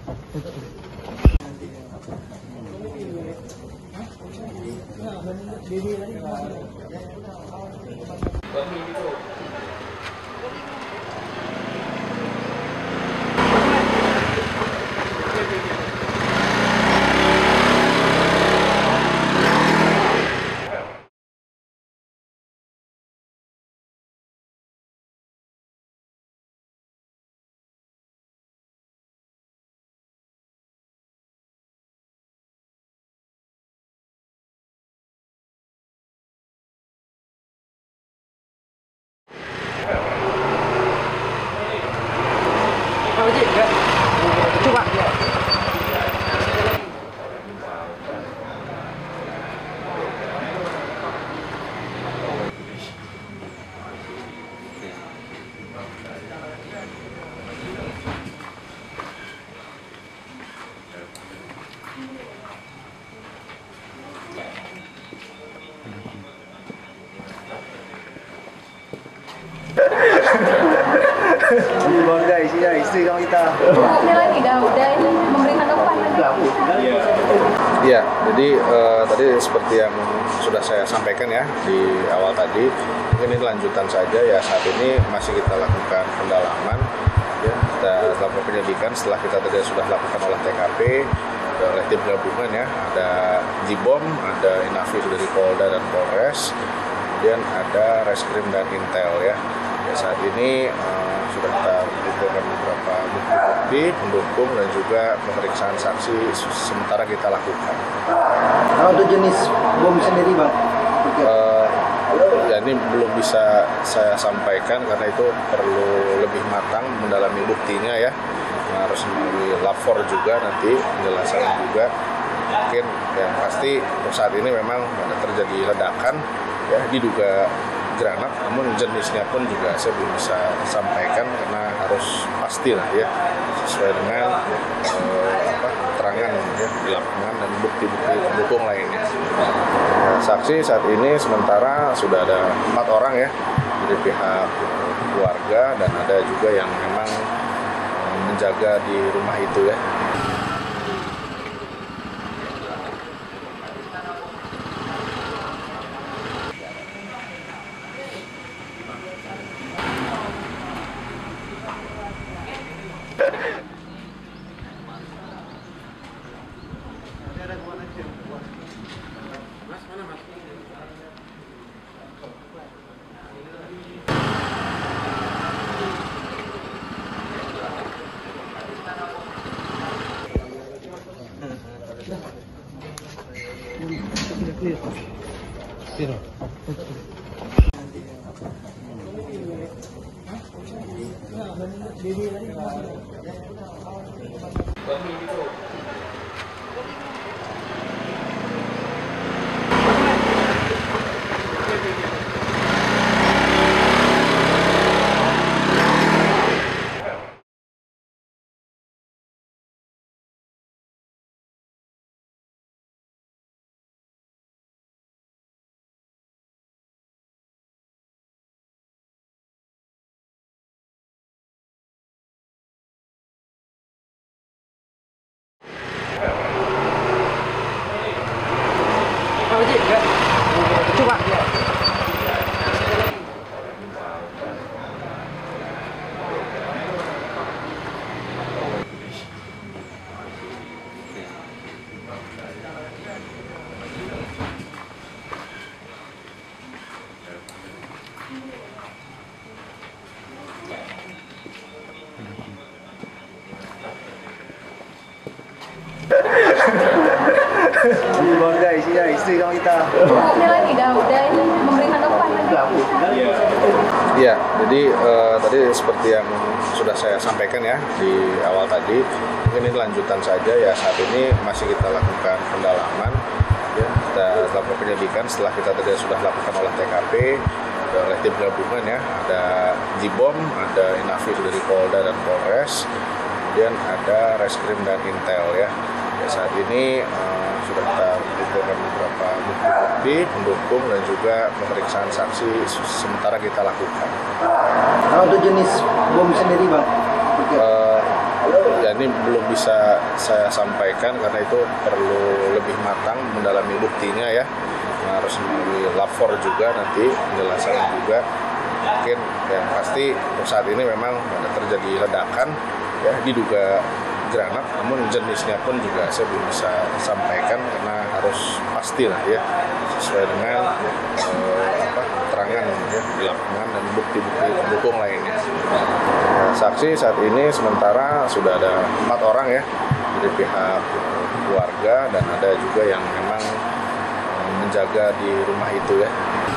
Coba. Ini bangga isinya istri kamu kita. Ini lagi udah ini memberikan umpan lagi. Iya, jadi tadi seperti yang sudah saya sampaikan ya di awal tadi, mungkin ini lanjutan saja ya. Saat ini masih kita lakukan pendalaman, ya, kita lakukan penyelidikan setelah kita tadi sudah lakukan olah TKP oleh tim gabungan ya, ada Jibom, ada Inavis dari Polda dan Polres, kemudian ada Reskrim dan Intel ya. Saat ini sudah kita kumpulkan beberapa bukti-bukti pendukung dan juga pemeriksaan saksi sementara kita lakukan. Nah, untuk jenis bom sendiri bang? Ya ini belum bisa saya sampaikan karena itu perlu lebih matang mendalami buktinya ya. Harus melalui lapor juga nanti penjelasan juga. Mungkin yang pasti saat ini memang ada terjadi ledakan ya, diduga granat, namun jenisnya pun juga saya belum bisa sampaikan karena harus pasti lah ya sesuai dengan keterangan ya di lapangan dan bukti-bukti pendukung lainnya. Saksi saat ini sementara sudah ada 4 orang ya dari pihak keluarga dan ada juga yang memang menjaga di rumah itu ya. Coba. Ini bangga isinya istri kamu kita. Ini lagi udah ini memberikan umpan lagi. Iya, jadi tadi seperti yang sudah saya sampaikan ya di awal tadi, mungkin ini lanjutan saja ya. Saat ini masih kita lakukan pendalaman, ya, kita lakukan penyelidikan setelah kita tadi sudah lakukan olah TKP oleh tim gabungan ya, ada Jibom, ada Inavis dari Polda dan Polres, kemudian ada Reskrim dan Intel ya. Saat ini sudah kita kumpulkan beberapa bukti-bukti pendukung dan juga pemeriksaan saksi sementara kita lakukan. Nah, untuk jenis bom sendiri bang? Ya ini belum bisa saya sampaikan karena itu perlu lebih matang mendalami buktinya ya. Harus melalui lapor juga nanti penjelasan juga. Mungkin yang pasti untuk saat ini memang ada terjadi ledakan ya, diduga granat, namun jenisnya pun juga saya belum bisa sampaikan karena harus pasti lah ya sesuai dengan keterangan ya, di lapangan dan bukti-bukti pendukung lainnya. Saksi saat ini sementara sudah ada 4 orang ya dari pihak keluarga dan ada juga yang memang menjaga di rumah itu ya.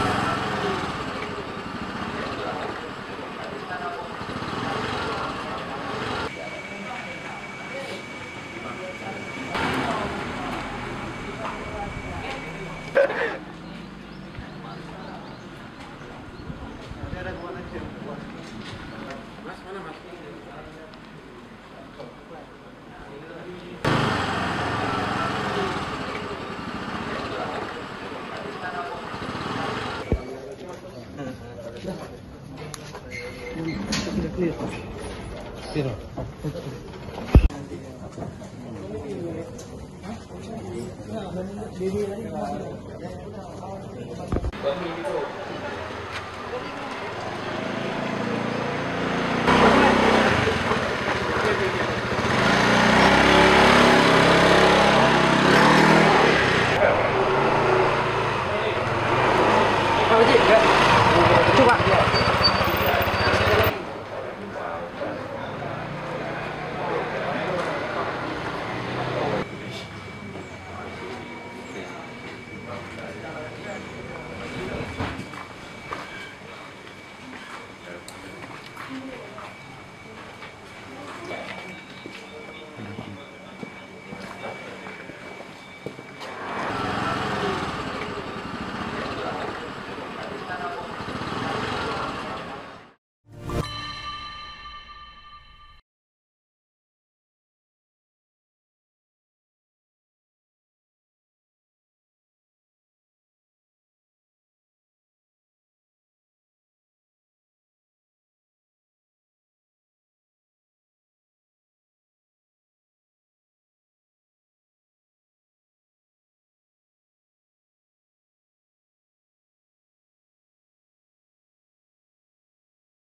Coba.